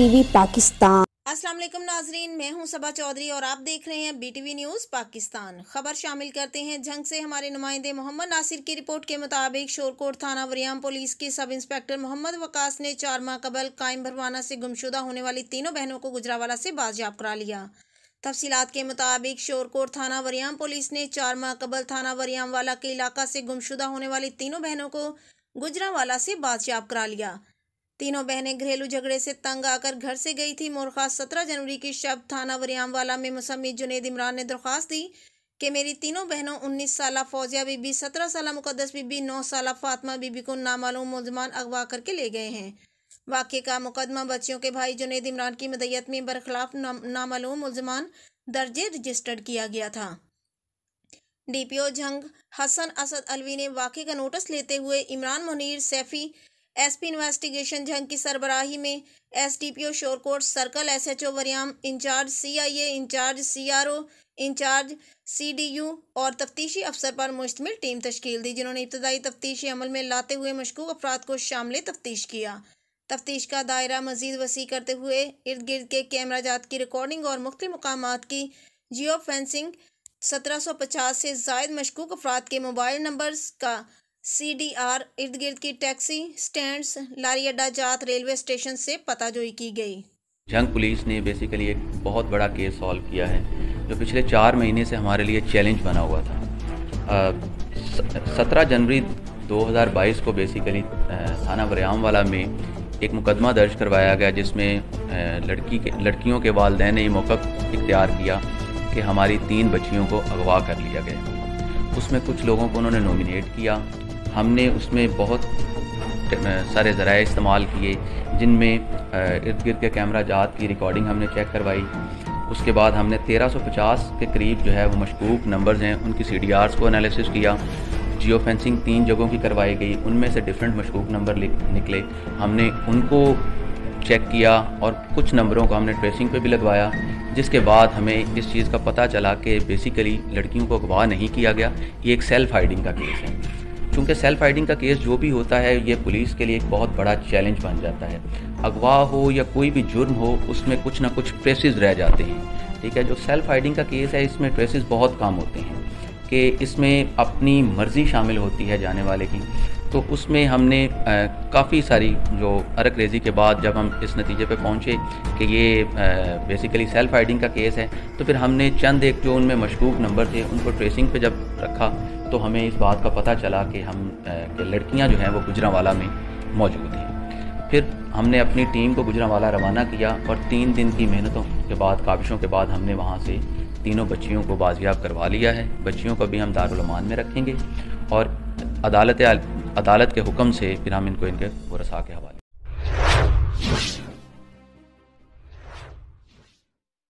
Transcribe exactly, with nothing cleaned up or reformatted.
BTV Pakistan. अस्सलाम वालेकुम नाजरीन, मैं हूं सबा चौधरी और आप देख रहे हैं बीटीवी न्यूज़ पाकिस्तान। खबर शामिल करते हैं झंग से हमारे नुमाइंदे मोहम्मद नासिर की रिपोर्ट के मुताबिक शोरकोट थाना वरियाम पुलिस की सब इंस्पेक्टर मोहम्मद वकास ने चार माह कबल कायम भरवाना से गुमशुदा होने वाली तीनों बहनों को गुजरावाला से बाजियाब करा लिया। तफसीलात के मुताबिक शोरकोट थाना वरियाम पुलिस ने चार माह कबल थाना वरियाम वाला के इलाका से गुमशुदा होने वाली तीनों बहनों को गुजरावाला से बाजियाब करा लिया। तीनों बहनें घरेलू झगड़े से तंग आकर घर से गई थी। मोरखा सत्रह जनवरी की शब थाना वरियामवाला में मुसम्मी जुनेद इमरान ने दरख्वास्त दी कि मेरी तीनों बहनों उन्नीस साल फौजिया बीबी, सत्रह साल मुकद्दस बीबी, नौ साल फातिमा बीबी को नामालूम मुलजमान अगवा करके ले गए हैं। वाक़े का मुकदमा बच्चियों के भाई जुनेद इमरान की मदयत में बरखिलाफ नामालूम मुलजमान दर्जे रजिस्टर्ड किया गया था। डीपीओ झंग हसन असद अलवी ने वाक़े का नोटिस लेते हुए इमरान मुनीर सैफी एसपी इन्वेस्टिगेशन झंग की सरबराही में SDPO Shorkot circle, SHO Waryam incharge, CIA incharge, CRO incharge, CDU और तफ्तीशी अफसर पर मुश्तमिल टीम तश्कील दी, जिन्होंने इब्तदाई तफ्तीशी अमल में लाते हुए मशकूक अफराद को शामिल तफ्तीश किया। तफ्तीश का दायरा मजीद वसी करते हुए इर्द गिर्द के कैमरा जात की रिकॉर्डिंग और मुख्तलिफ मकामात की जियो फेंसिंग, सत्रह सौ पचास से जायद मशकूक अफराद के मोबाइल नंबर्स का सी डी आर, इर्द गिर्द की टैक्सी स्टैंड्स, लारी अड्डा जात, रेलवे स्टेशन से पताजोई की गई। झंग पुलिस ने बेसिकली एक बहुत बड़ा केस सॉल्व किया है जो पिछले चार महीने से हमारे लिए चैलेंज बना हुआ था। सत्रह जनवरी दो हज़ार बाईस को बेसिकली थाना वरियामवाला में एक मुकदमा दर्ज करवाया गया, जिसमें लड़की के लड़कियों के वालिदैन ने ये मौका इख्तियार किया कि हमारी तीन बच्चियों को अगवा कर लिया गया। उसमें कुछ लोगों को उन्होंने नॉमिनेट किया। हमने उसमें बहुत सारे ज़राए इस्तेमाल किए, जिनमें इर्द गिर्द के कैमरा जात की रिकॉर्डिंग हमने चेक करवाई। उसके बाद हमने तेरह सौ पचास के करीब जो है वो मशकूक नंबर्स हैं उनकी सी डी आर्स को एनालिसिस किया। जियो फेंसिंग तीन जगहों की करवाई गई, उनमें से डिफरेंट मशकूक नंबर निकले, हमने उनको चेक किया और कुछ नंबरों को हमने ट्रेसिंग पे भी लगवाया, जिसके बाद हमें इस चीज़ का पता चला कि बेसिकली लड़कियों को अगवा नहीं किया गया। ये एक सेल्फ हाइडिंग का केस है। क्योंकि सेल्फ हाइडिंग का केस जो भी होता है ये पुलिस के लिए एक बहुत बड़ा चैलेंज बन जाता है। अगवा हो या कोई भी जुर्म हो, उसमें कुछ ना कुछ ट्रेसेस रह जाते हैं। ठीक है, जो सेल्फ हाइडिंग का केस है इसमें ट्रेसेस बहुत कम होते हैं कि इसमें अपनी मर्ज़ी शामिल होती है जाने वाले की। तो उसमें हमने काफ़ी सारी जो अरक रेज़ी के बाद जब हम इस नतीजे पे पहुँचे कि ये बेसिकली सेल्फ हाइडिंग का केस है, तो फिर हमने चंद एक जो उनमें मशकूक नंबर थे उनको ट्रेसिंग पे जब रखा तो हमें इस बात का पता चला कि हम कि लड़कियां जो हैं वो गुजरांवाला में मौजूद हैं। फिर हमने अपनी टीम को गुजरांवाला रवाना किया और तीन दिन की मेहनतों के बाद, काविशों के बाद हमने वहाँ से तीनों बच्चियों को बाजियाब करवा लिया है। बच्चियों को भी हम दारुल अमान में रखेंगे और अदालत अदालत के हुक्म से फिर हम इनको इनके वरसा के हवाले